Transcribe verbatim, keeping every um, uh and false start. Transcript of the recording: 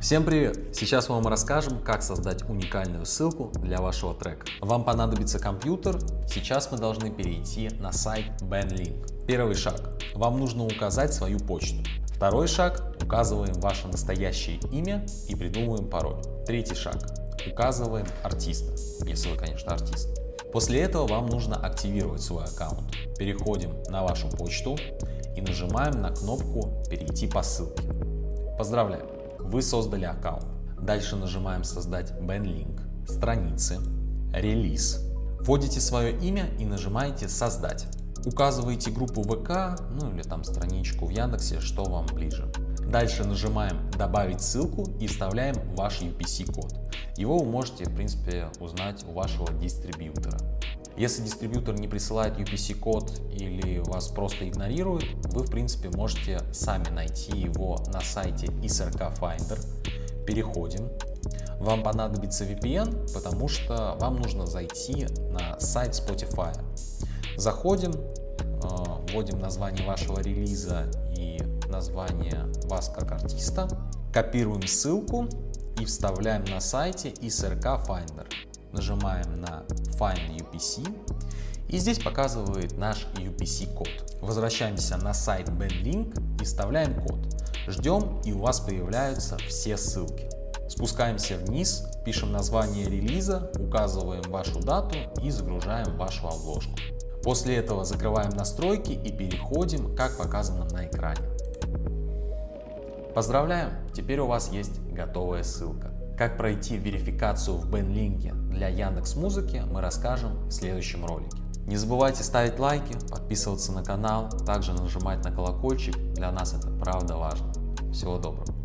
Всем привет! Сейчас мы вам расскажем, как создать уникальную ссылку для вашего трека. Вам понадобится компьютер. Сейчас мы должны перейти на сайт BandLink. Первый шаг. Вам нужно указать свою почту. Второй шаг. Указываем ваше настоящее имя и придумываем пароль. Третий шаг. Указываем артиста, если вы, конечно, артист. После этого вам нужно активировать свой аккаунт. Переходим на вашу почту и нажимаем на кнопку «Перейти по ссылке». Поздравляю! Вы создали аккаунт. Дальше нажимаем «Создать BandLink», «Страницы», «Релиз». Вводите свое имя и нажимаете «Создать». Указываете группу вэ ка, ну или там страничку в Яндексе, что вам ближе. Дальше нажимаем «Добавить ссылку» и вставляем ваш ю пи си-код. Его вы можете, в принципе, узнать у вашего дистрибьютора. Если дистрибьютор не присылает ю пи си-код или вас просто игнорирует, вы, в принципе, можете сами найти его на сайте эс эр ка Finder. Переходим. Вам понадобится ви пи эн, потому что вам нужно зайти на сайт Spotify. Заходим, вводим название вашего релиза и название вас как артиста, копируем ссылку и вставляем на сайте эс эр ка Finder. Нажимаем на Find ю пи си, и здесь показывает наш ю пи си-код. Возвращаемся на сайт BandLink и вставляем код. Ждем, и у вас появляются все ссылки. Спускаемся вниз, пишем название релиза, указываем вашу дату и загружаем вашу обложку. После этого закрываем настройки и переходим, как показано на экране. Поздравляем! Теперь у вас есть готовая ссылка. Как пройти верификацию в BandLink для Яндекс.Музыки, мы расскажем в следующем ролике. Не забывайте ставить лайки, подписываться на канал, также нажимать на колокольчик. Для нас это правда важно. Всего доброго!